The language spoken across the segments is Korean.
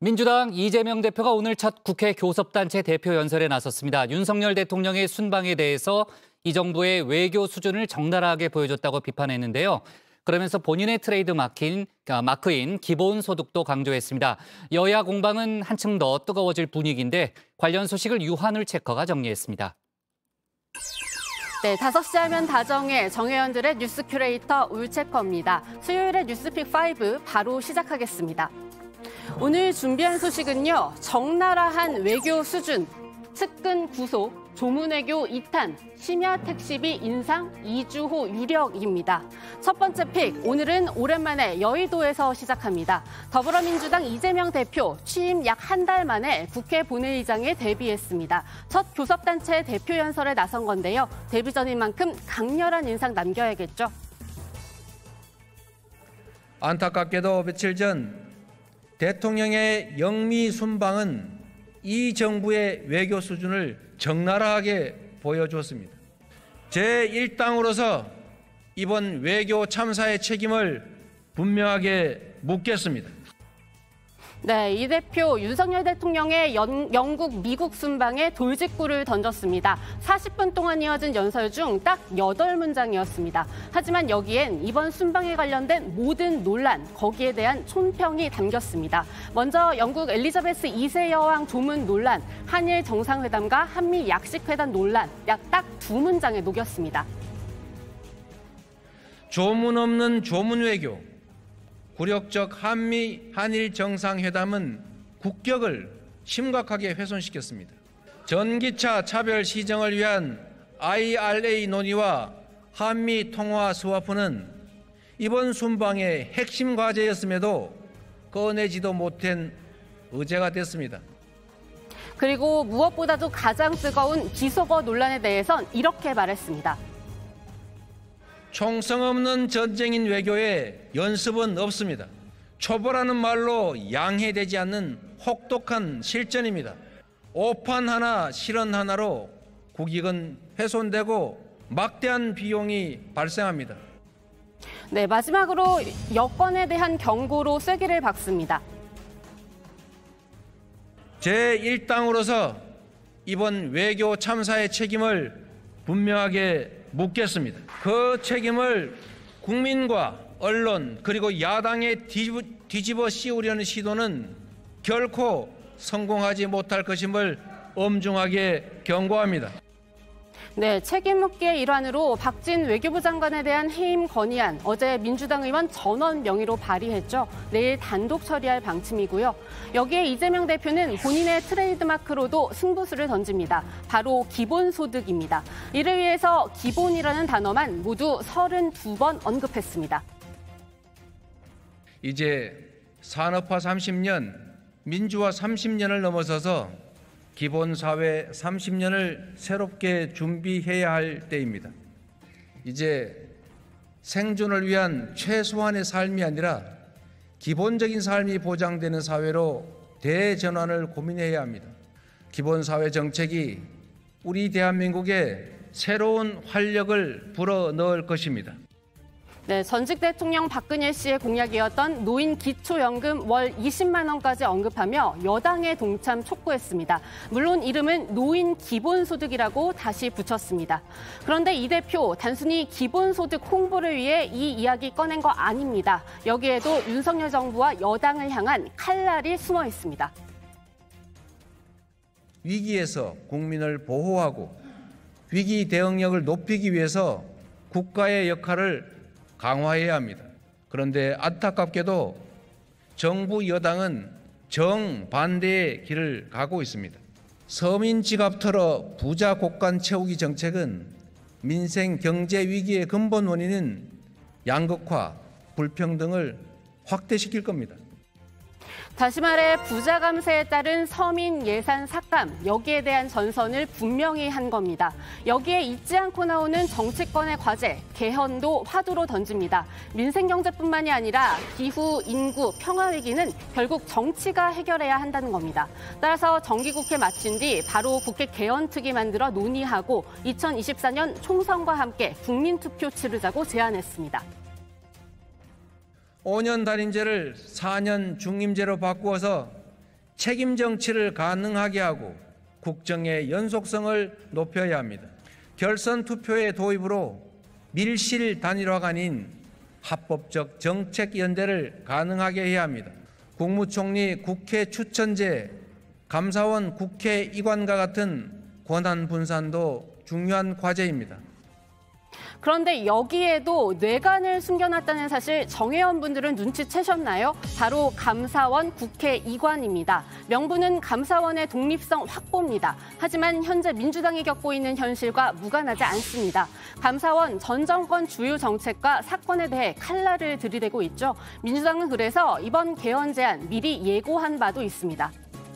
민주당 이재명 대표가 오늘 첫 국회 교섭단체 대표 연설에 나섰습니다. 윤석열 대통령의 순방에 대해서 이 정부의 외교 수준을 적나라하게 보여줬다고 비판했는데요. 그러면서 본인의 트레이드 마크인 기본소득도 강조했습니다. 여야 공방은 한층 더 뜨거워질 분위기인데 관련 소식을 유한울 체커가 정리했습니다. 네, 5시 하면 다정해 정혜연들의 뉴스 큐레이터 울체커입니다. 수요일의 뉴스픽5 바로 시작하겠습니다. 오늘 준비한 소식은요. 적나라한 외교 수준, 측근 구속, 조문외교 2탄, 심야 택시비 인상 2주호 유력입니다. 첫 번째 픽, 오늘은 오랜만에 여의도에서 시작합니다. 더불어민주당 이재명 대표 취임 약 한 달 만에 국회 본회의장에 데뷔했습니다. 첫 교섭단체 대표 연설에 나선 건데요. 데뷔 전인 만큼 강렬한 인상 남겨야겠죠. 안타깝게도 며칠 전 대통령의 영미 순방은 이 정부의 외교 수준을 적나라하게 보여주었습니다. 제1당으로서 이번 외교 참사의 책임을 분명하게 묻겠습니다. 네, 이 대표 윤석열 대통령의 영국, 미국 순방에 돌직구를 던졌습니다. 40분 동안 이어진 연설 중 딱 8문장이었습니다. 하지만 여기엔 이번 순방에 관련된 모든 논란, 거기에 대한 총평이 담겼습니다. 먼저 영국 엘리자베스 2세 여왕 조문 논란, 한일 정상회담과 한미 약식회담 논란, 약 딱 2문장에 녹였습니다. 조문 없는 조문 외교. 굴욕적 한일 정상회담은 국격을 심각하게 훼손시켰습니다. 전기차 차별 시정을 위한 IRA 논의와 한미 통화 스와프는 이번 순방의 핵심 과제였음에도 꺼내지도 못한 의제가 됐습니다. 그리고 무엇보다도 가장 뜨거운 비속어 논란에 대해선 이렇게 말했습니다. 총성 없는 전쟁인 외교에 연습은 없습니다. 초보라는 말로 양해되지 않는 혹독한 실전입니다. 오판 하나, 실언 하나로 국익은 훼손되고 막대한 비용이 발생합니다. 네, 마지막으로 여권에 대한 경고로 쐐기를 박습니다. 제1당으로서 이번 외교 참사의 책임을 분명하게 묻겠습니다. 그 책임을 국민과 언론 그리고 야당에 뒤집어 씌우려는 시도는 결코 성공하지 못할 것임을 엄중하게 경고합니다. 네, 책임 묻기의 일환으로 박진 외교부 장관에 대한 해임 건의안 어제 민주당 의원 전원 명의로 발의했죠. 내일 단독 처리할 방침이고요. 여기에 이재명 대표는 본인의 트레이드마크로도 승부수를 던집니다. 바로 기본소득입니다. 이를 위해서 기본이라는 단어만 모두 32번 언급했습니다. 이제 산업화 30년, 민주화 30년을 넘어서서 기본사회 30년을 새롭게 준비해야 할 때입니다. 이제 생존을 위한 최소한의 삶이 아니라 기본적인 삶이 보장되는 사회로 대전환을 고민해야 합니다. 기본사회 정책이 우리 대한민국에 새로운 활력을 불어넣을 것입니다. 네, 전직 대통령 박근혜 씨의 공약이었던 노인 기초연금 월 20만 원까지 언급하며 여당의 동참 촉구했습니다. 물론 이름은 노인 기본소득이라고 다시 붙였습니다. 그런데 이 대표 단순히 기본소득 홍보를 위해 이 이야기 꺼낸 거 아닙니다. 여기에도 윤석열 정부와 여당을 향한 칼날이 숨어 있습니다. 위기에서 국민을 보호하고 위기 대응력을 높이기 위해서 국가의 역할을 강화해야 합니다. 그런데 안타깝게도 정부 여당은 정반대의 길을 가고 있습니다. 서민 지갑 털어 부자 곳간 채우기 정책은 민생 경제 위기의 근본 원인인 양극화, 불평등을 확대시킬 겁니다. 다시 말해 부자 감세에 따른 서민 예산 삭감, 여기에 대한 전선을 분명히 한 겁니다. 여기에 잊지 않고 나오는 정치권의 과제, 개헌도 화두로 던집니다. 민생 경제뿐만이 아니라 기후, 인구, 평화 위기는 결국 정치가 해결해야 한다는 겁니다. 따라서 정기국회 마친 뒤 바로 국회 개헌특위 만들어 논의하고 2024년 총선과 함께 국민투표 치르자고 제안했습니다. 5년 단임제를 4년 중임제로 바꾸어서 책임 정치를 가능하게 하고 국정의 연속성을 높여야 합니다. 결선 투표의 도입으로 밀실 단일화가 아닌 합법적 정책 연대를 가능하게 해야 합니다. 국무총리 국회 추천제, 감사원 국회 이관과 같은 권한 분산도 중요한 과제입니다. 그런데 여기에도 뇌관을 숨겨놨다는 사실 정혜원 분들은 눈치채셨나요? 바로 감사원 국회 이관입니다. 명분은 감사원의 독립성 확보입니다. 하지만 현재 민주당이 겪고 있는 현실과 무관하지 않습니다. 감사원 전 정권 주요 정책과 사건에 대해 칼날을 들이대고 있죠. 민주당은 그래서 이번 개헌 제안 미리 예고한 바도 있습니다.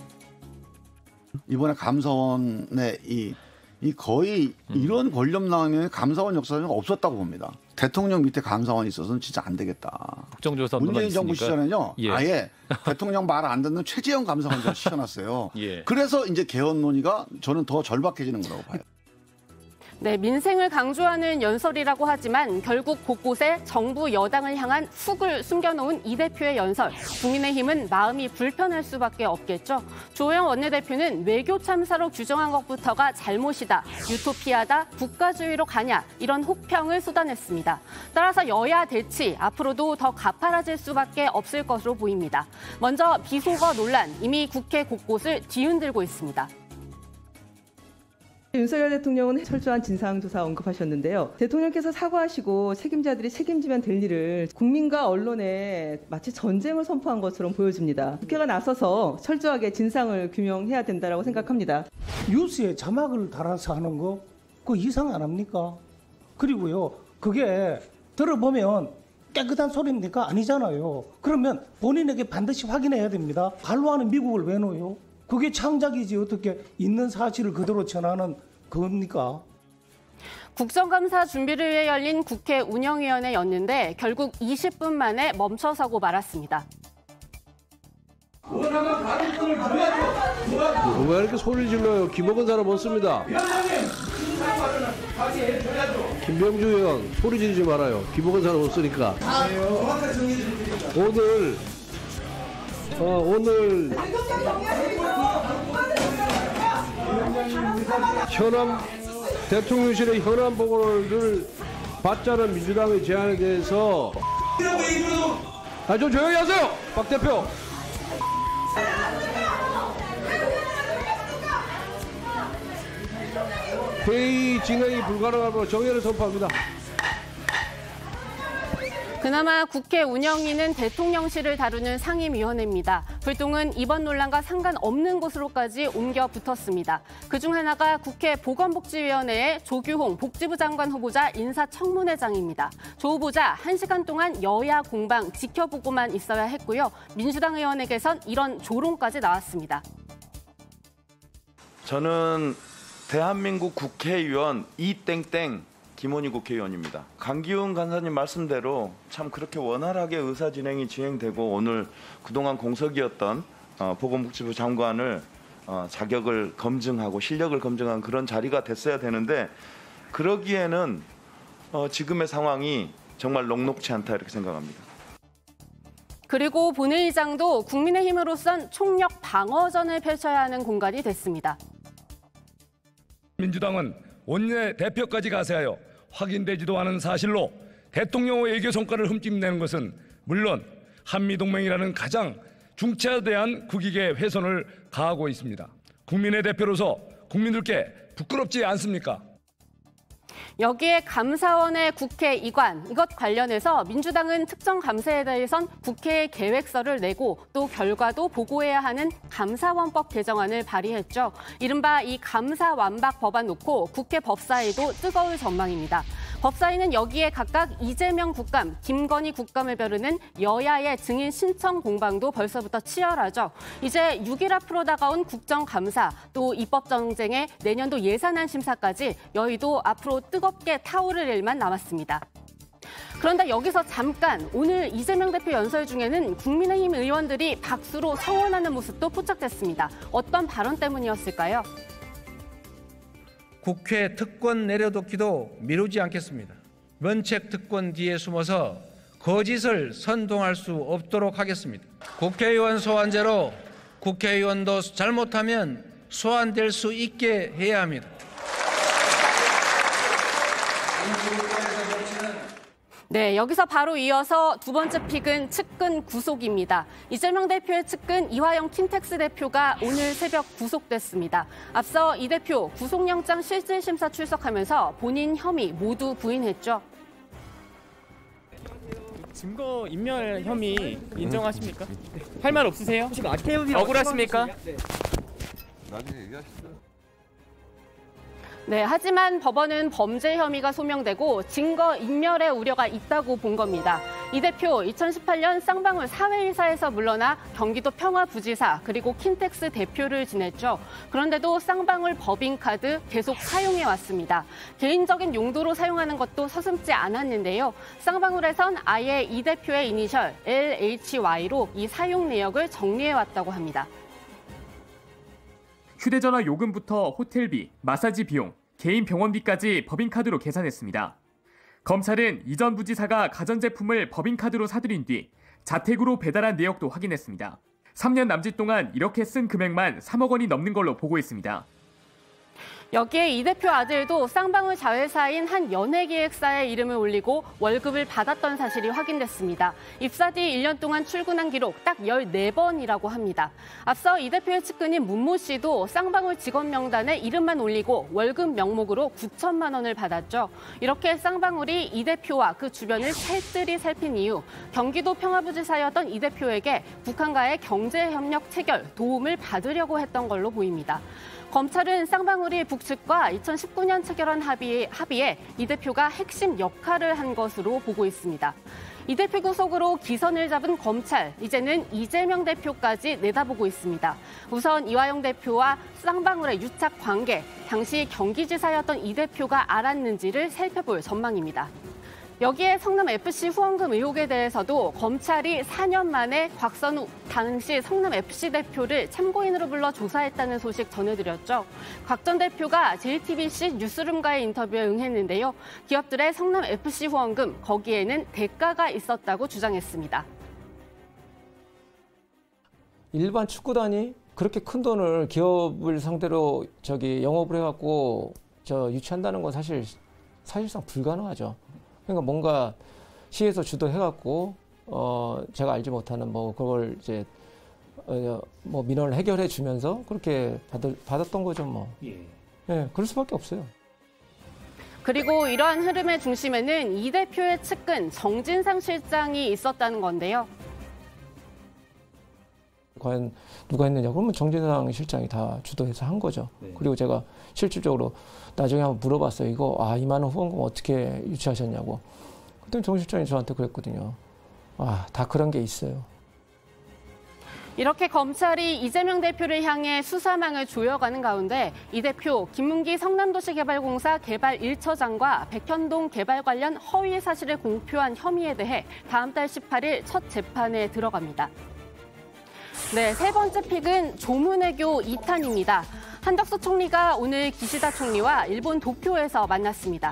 이번에 감사원의 이 거의 이런 권력낭용의 감사원 역사는 없었다고 봅니다. 대통령 밑에 감사원이 있어서는 진짜 안 되겠다. 국정조사 문재인 정부 시절에는요. 예. 아예 대통령 말 안 듣는 최재형 감사관을 시켜놨어요. 예. 그래서 이제 개헌 논의가 저는 더 절박해지는 거라고 봐요. 네, 민생을 강조하는 연설이라고 하지만 결국 곳곳에 정부 여당을 향한 훅을 숨겨놓은 이 대표의 연설. 국민의힘은 마음이 불편할 수밖에 없겠죠. 조영 원내대표는 외교 참사로 규정한 것부터가 잘못이다, 유토피아다, 국가주의로 가냐 이런 혹평을 쏟아냈습니다. 따라서 여야 대치 앞으로도 더 가파라질 수밖에 없을 것으로 보입니다. 먼저 비속어 논란 이미 국회 곳곳을 뒤흔들고 있습니다. 윤석열 대통령은 철저한 진상조사 언급하셨는데요. 대통령께서 사과하시고 책임자들이 책임지면 될 일을 국민과 언론에 마치 전쟁을 선포한 것처럼 보여집니다. 국회가 나서서 철저하게 진상을 규명해야 된다고 생각합니다. 뉴스에 자막을 달아서 하는 거 그거 이상 안 합니까? 그리고요, 그게 들어보면 깨끗한 소리입니까? 아니잖아요. 그러면 본인에게 반드시 확인해야 됩니다. 반로하는 미국을 왜 넣어요? 그게 창작이지 어떻게 있는 사실을 그대로 전하는 겁니까? 국정감사 준비를 위해 열린 국회 운영위원회였는데 결국 20분 만에 멈춰서고 말았습니다. 왜 이렇게 소리를 질러요? 기먹은 사람 없습니다. 김병주 의원 소리 지르지 말아요. 기먹은 사람 없으니까. 오늘 현안 대통령실의 현안 보고를 받자는 민주당의 제안에 대해서 좀 조용히 하세요, 박 대표. 회의 진행이 불가능하고 정회를 선포합니다. 그나마 국회 운영위는 대통령실을 다루는 상임위원회입니다. 불똥은 이번 논란과 상관없는 곳으로까지 옮겨 붙었습니다. 그중 하나가 국회 보건복지위원회의 조규홍 복지부 장관 후보자 인사청문회장입니다. 조 후보자 1시간 동안 여야 공방 지켜보고만 있어야 했고요. 민주당 의원에게선 이런 조롱까지 나왔습니다. 저는 대한민국 국회의원 이땡땡 김원희 국회의원입니다. 강기훈 간사님 말씀대로 참 그렇게 원활하게 의사 진행이 진행되고 오늘 그동안 공석이었던 보건복지부 장관을 자격을 검증하고 실력을 검증한 그런 자리가 됐어야 되는데 그러기에는 지금의 상황이 정말 녹록치 않다 이렇게 생각합니다. 그리고 본회의장도 국민의힘으로선 총력 방어전을 펼쳐야 하는 공간이 됐습니다. 민주당은 원내대표까지 가세하여 확인되지도 않은 사실로 대통령의 외교 성과를 흠집내는 것은 물론 한미동맹이라는 가장 중차대한 국익의 훼손을 가하고 있습니다. 국민의 대표로서 국민들께 부끄럽지 않습니까? 여기에 감사원의 국회 이관, 이것 관련해서 민주당은 특정 감사에 대해선 국회에 계획서를 내고 또 결과도 보고해야 하는 감사원법 개정안을 발의했죠. 이른바 이 감사 완박 법안 놓고 국회 법사위도 뜨거울 전망입니다. 법사위는 여기에 각각 이재명 국감, 김건희 국감을 벼르는 여야의 증인 신청 공방도 벌써부터 치열하죠. 이제 6일 앞으로 다가온 국정감사, 또 입법정쟁의 내년도 예산안 심사까지 여의도 앞으로 뜨겁게 타오를 일만 남았습니다. 그런데 여기서 잠깐 오늘 이재명 대표 연설 중에는 국민의힘 의원들이 박수로 청원하는 모습도 포착됐습니다. 어떤 발언 때문이었을까요? 국회 특권 내려놓기도 미루지 않겠습니다. 면책 특권 뒤에 숨어서 거짓을 선동할 수 없도록 하겠습니다. 국회의원 소환제로 국회의원도 잘못하면 소환될 수 있게 해야 합니다. 네, 여기서 바로 이어서 두 번째 픽은 측근 구속입니다. 이재명 대표의 측근 이화영 킨텍스 대표가 오늘 새벽 구속됐습니다. 앞서 이 대표 구속영장 실질심사 출석하면서 본인 혐의 모두 부인했죠. 증거 인멸 혐의 인정하십니까? 할 말 없으세요? 억울하십니까? 나중에 얘기하시죠. 네, 하지만 법원은 범죄 혐의가 소명되고 증거 인멸의 우려가 있다고 본 겁니다. 이 대표 2018년 쌍방울 사회이사에서 물러나 경기도 평화부지사 그리고 킨텍스 대표를 지냈죠. 그런데도 쌍방울 법인카드 계속 사용해 왔습니다. 개인적인 용도로 사용하는 것도 서슴지 않았는데요. 쌍방울에선 아예 이 대표의 이니셜 LHY로 이 사용 내역을 정리해 왔다고 합니다. 휴대전화 요금부터 호텔비, 마사지 비용, 개인 병원비까지 법인카드로 계산했습니다. 검찰은 이전 부지사가 가전제품을 법인카드로 사들인 뒤 자택으로 배달한 내역도 확인했습니다. 3년 남짓 동안 이렇게 쓴 금액만 3억 원이 넘는 걸로 보고 있습니다. 여기에 이 대표 아들도 쌍방울 자회사인 한 연예기획사에 이름을 올리고 월급을 받았던 사실이 확인됐습니다. 입사 뒤 1년 동안 출근한 기록 딱 14번이라고 합니다. 앞서 이 대표의 측근인 문모 씨도 쌍방울 직원 명단에 이름만 올리고 월급 명목으로 9천만 원을 받았죠. 이렇게 쌍방울이 이 대표와 그 주변을 살뜰히 살핀 이후 경기도 평화부지사였던 이 대표에게 북한과의 경제협력 체결 도움을 받으려고 했던 걸로 보입니다. 검찰은 쌍방울이 북측과 2019년 체결한 합의에 이 대표가 핵심 역할을 한 것으로 보고 있습니다. 이 대표 구속으로 기선을 잡은 검찰, 이제는 이재명 대표까지 내다보고 있습니다. 우선 이화영 대표와 쌍방울의 유착 관계, 당시 경기지사였던 이 대표가 알았는지를 살펴볼 전망입니다. 여기에 성남FC 후원금 의혹에 대해서도 검찰이 4년 만에 곽선우 당시 성남FC 대표를 참고인으로 불러 조사했다는 소식 전해드렸죠. 곽 전 대표가 JTBC 뉴스룸과의 인터뷰에 응했는데요. 기업들의 성남FC 후원금, 거기에는 대가가 있었다고 주장했습니다. 일반 축구단이 그렇게 큰 돈을 기업을 상대로 영업을 해갖고 유치한다는 건 사실상 불가능하죠. 그러니까 뭔가 시에서 주도해갖고 제가 알지 못하는 그걸 이제 민원을 해결해 주면서 그렇게 받았던 거죠 예, 그럴 수밖에 없어요. 그리고 이러한 흐름의 중심에는 이 대표의 측근 정진상 실장이 있었다는 건데요. 과연 누가 했느냐? 그러면 정진상 실장이 다 주도해서 한 거죠. 네. 그리고 제가 실질적으로 나중에 한번 물어봤어요. 이 많은 후원금 어떻게 유치하셨냐고. 그때 정 실장이 저한테 그랬거든요. 다 그런 게 있어요. 이렇게 검찰이 이재명 대표를 향해 수사망을 조여가는 가운데 이 대표 김문기 성남도시개발공사 개발 1처장과 백현동 개발 관련 허위 사실을 공표한 혐의에 대해 다음 달 18일 첫 재판에 들어갑니다. 네, 세 번째 픽은 조문외교 2탄입니다. 한덕수 총리가 오늘 기시다 총리와 일본 도쿄에서 만났습니다.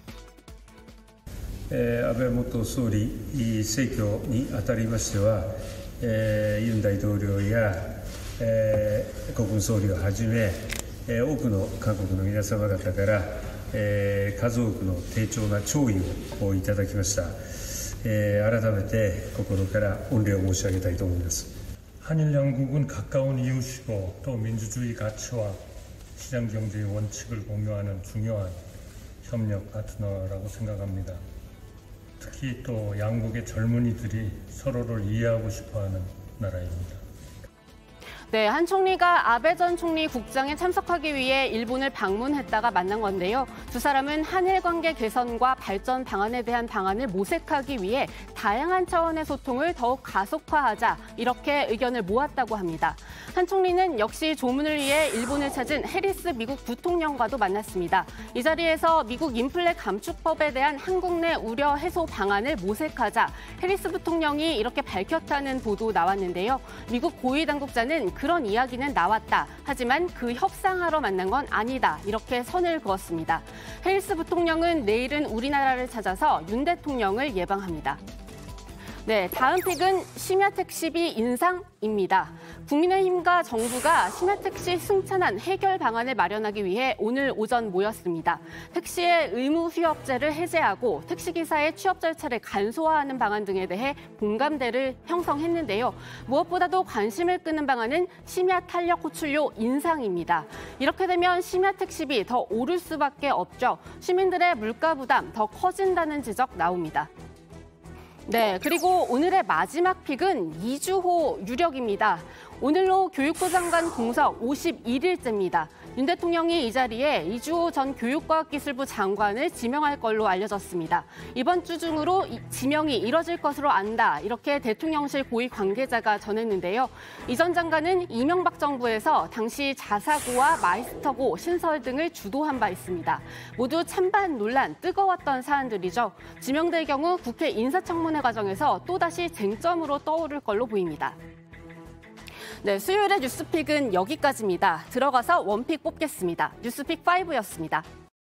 安倍元総理逝去にあたりましては、ユン大統領や、国分総理をはじめ、多くの韓国の皆様方から、数多くの丁重な弔意をいただきました。改めて心から御礼を申し上げたいと思います。 한일 양국은 가까운 이웃이고 또 민주주의 가치와 시장 경제의 원칙을 공유하는 중요한 협력 파트너라고 생각합니다. 특히 또 양국의 젊은이들이 서로를 이해하고 싶어하는 나라입니다. 네, 한 총리가 아베 전 총리 국장에 참석하기 위해 일본을 방문했다가 만난 건데요. 두 사람은 한일 관계 개선과 발전 방안에 대한 방안을 모색하기 위해 다양한 차원의 소통을 더욱 가속화하자 이렇게 의견을 모았다고 합니다. 한 총리는 역시 조문을 위해 일본을 찾은 해리스 미국 부통령과도 만났습니다. 이 자리에서 미국 인플레 감축법에 대한 한국 내 우려 해소 방안을 모색하자 해리스 부통령이 이렇게 밝혔다는 보도 나왔는데요. 미국 고위 당국자는 그런 이야기는 나왔다. 하지만 그 협상하러 만난 건 아니다. 이렇게 선을 그었습니다. 해리스 부통령은 내일은 우리나라를 찾아서 윤 대통령을 예방합니다. 네, 다음 픽은 심야 택시비 인상입니다. 국민의힘과 정부가 심야 택시 승천안 해결 방안을 마련하기 위해 오늘 오전 모였습니다. 택시의 의무 휴업제를 해제하고 택시기사의 취업 절차를 간소화하는 방안 등에 대해 공감대를 형성했는데요. 무엇보다도 관심을 끄는 방안은 심야 탄력 호출료 인상입니다. 이렇게 되면 심야 택시비 더 오를 수밖에 없죠. 시민들의 물가 부담 더 커진다는 지적 나옵니다. 네, 그리고 오늘의 마지막 픽은 이주호 유력입니다. 오늘로 교육부 장관 공석 51일째입니다. 윤 대통령이 이 자리에 이주호 전 교육과학기술부 장관을 지명할 걸로 알려졌습니다. 이번 주 중으로 지명이 이뤄질 것으로 안다, 이렇게 대통령실 고위 관계자가 전했는데요. 이 전 장관은 이명박 정부에서 당시 자사고와 마이스터고 신설 등을 주도한 바 있습니다. 모두 찬반 논란 뜨거웠던 사안들이죠. 지명될 경우 국회 인사청문회 과정에서 또다시 쟁점으로 떠오를 걸로 보입니다. 네, 수요일의 뉴스픽은 여기까지입니다. 들어가서 원픽 뽑겠습니다. 뉴스픽 5였습니다.